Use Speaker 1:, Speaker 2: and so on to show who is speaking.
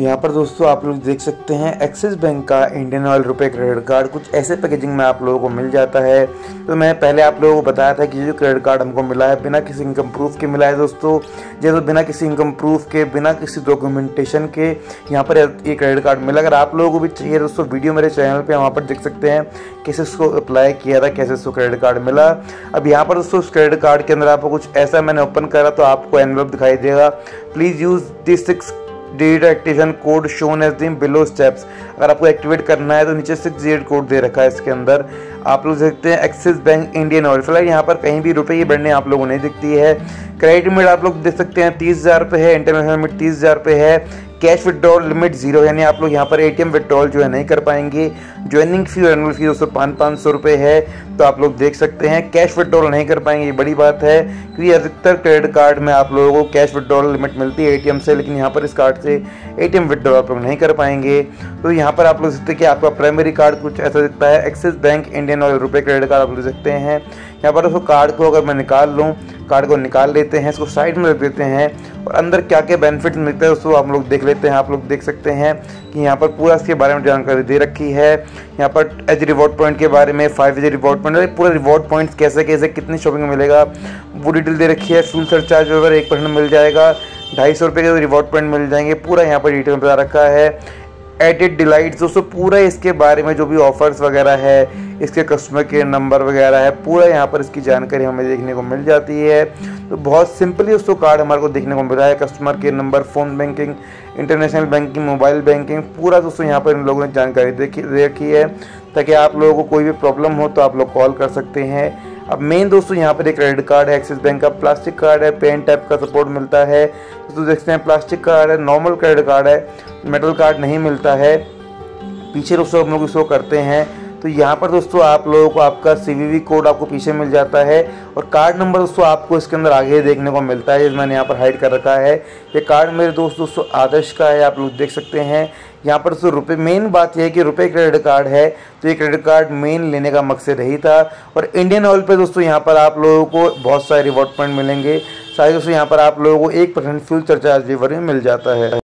Speaker 1: यहाँ पर दोस्तों आप लोग देख सकते हैं एक्सिस बैंक का Indian oil RuPay credit card कुछ ऐसे पैकेजिंग में आप लोगों को मिल जाता है। तो मैं पहले आप लोगों को बताया था कि जो क्रेडिट कार्ड हमको मिला है बिना किसी इनकम प्रूफ के मिला है दोस्तों। जैसे बिना किसी इनकम प्रूफ के, बिना किसी डॉक्यूमेंटेशन के यहाँ पर ये क्रेडिट कार्ड मिला। अगर आप लोगों को भी चाहिए दोस्तों, वीडियो मेरे चैनल पर वहाँ पर देख सकते हैं कैसे इसको अप्लाई किया था, कैसे इसको क्रेडिट कार्ड मिला। अब यहाँ पर दोस्तों उस क्रेडिट कार्ड के अंदर आपको कुछ ऐसा मैंने ओपन करा तो आपको एनवलप दिखाई देगा। Please use this 6 digit activation code shown as the below steps. अगर आपको एक्टिवेट करना है तो नीचे 6 डिजिट कोड दे रखा है इसके अंदर। आप लोग देखते हैं एक्सिस बैंक इंडियन ऑयल। फिलहाल यहाँ पर कहीं भी रुपए की बढ़ने आप लोगों को नहीं दिखती है। क्रेडिट लिमिट आप लोग देख सकते हैं 30,000 पे है, इंटरनेशनल लिमिट 30,000 पे है। कैश विड्रॉल लिमिट 0, यानी आप लोग यहाँ पर एटीएम विड्रॉल जो है नहीं कर पाएंगे। ज्वाइनिंग फी और एनुअल फी दोस्तों 500 रुपये है, तो आप लोग देख सकते हैं। कैश विड्रॉल नहीं कर पाएंगे, ये बड़ी बात है क्योंकि अधिकतर क्रेडिट कार्ड में आप लोगों को कैश विड्रॉल लिमिट मिलती है एटीएम से, लेकिन यहाँ पर इस कार्ड से एटीएम विड्रॉल आप लोग नहीं कर पाएंगे। तो यहाँ पर आप लोग सकते हैं कि आपका प्राइमरी कार्ड कुछ ऐसा दिखता है, Axis bank Indian oil RuPay credit card आप लोग सकते हैं। यहाँ पर दोस्तों कार्ड को अगर मैं निकाल लूँ, कार्ड को निकाल लेते हैं, इसको साइड में रख देते हैं और अंदर क्या क्या बेनिफिट मिलते हैं उसको आप लोग देख लेते हैं। आप लोग देख सकते हैं कि यहाँ पर पूरा इसके बारे में जानकारी दे रखी है। यहाँ पर एज रिवॉर्ड पॉइंट के बारे में, 5 रिवॉर्ड पॉइंट, पूरा रिवॉर्ड पॉइंट्स कैसे कैसे कितनी शॉपिंग में मिलेगा वो डिटेल दे रखी है। फ्यूल सरचार्ज वगैरह 1% मिल जाएगा, 250 रुपये के रिवॉर्ड पॉइंट मिल जाएंगे, पूरा यहाँ पर डिटेल बता रखा है। एडेड डिलाइट्स दोस्तों पूरा इसके बारे में जो भी ऑफर्स वगैरह है, इसके कस्टमर केयर नंबर वगैरह है, पूरा यहाँ पर इसकी जानकारी हमें देखने को मिल जाती है। तो बहुत सिंपली दोस्तों कार्ड हमारे को देखने को मिल रहा है। Customer care number, phone banking, international banking, mobile banking, पूरा दोस्तों यहाँ पर इन लोगों ने जानकारी दे रखी है ताकि आप लोगों को कोई भी प्रॉब्लम हो तो आप लोग कॉल कर सकते हैं। अब मेन दोस्तों यहाँ पर एक क्रेडिट कार्ड है एक्सिस बैंक का, प्लास्टिक कार्ड है, पेन टैप का सपोर्ट मिलता है। दोस्तों देखते हैं प्लास्टिक कार्ड है, नॉर्मल क्रेडिट कार्ड है, मेटल कार्ड नहीं मिलता है। पीछे दोस्तों हम लोग इसको करते हैं तो यहाँ पर दोस्तों आप लोगों को आपका CVV कोड आपको पीछे मिल जाता है और कार्ड नंबर दोस्तों आपको इसके अंदर आगे देखने को मिलता है। मैंने यहाँ पर हाइड कर रखा है। ये कार्ड मेरे दोस्तों आदर्श का है, आप लोग देख सकते हैं। यहाँ पर दोस्तों रुपये, मेन बात यह है कि रुपये क्रेडिट कार्ड है तो ये क्रेडिट कार्ड मेन लेने का मकसद यही था। और इंडियन ऑयल पे दोस्तों यहाँ पर आप लोगों को बहुत सारे रिवॉर्ड पॉइंट मिलेंगे। साथ ही दोस्तों यहाँ पर आप लोगों को 1% फ्यूल सरचार्ज भी मिल जाता है।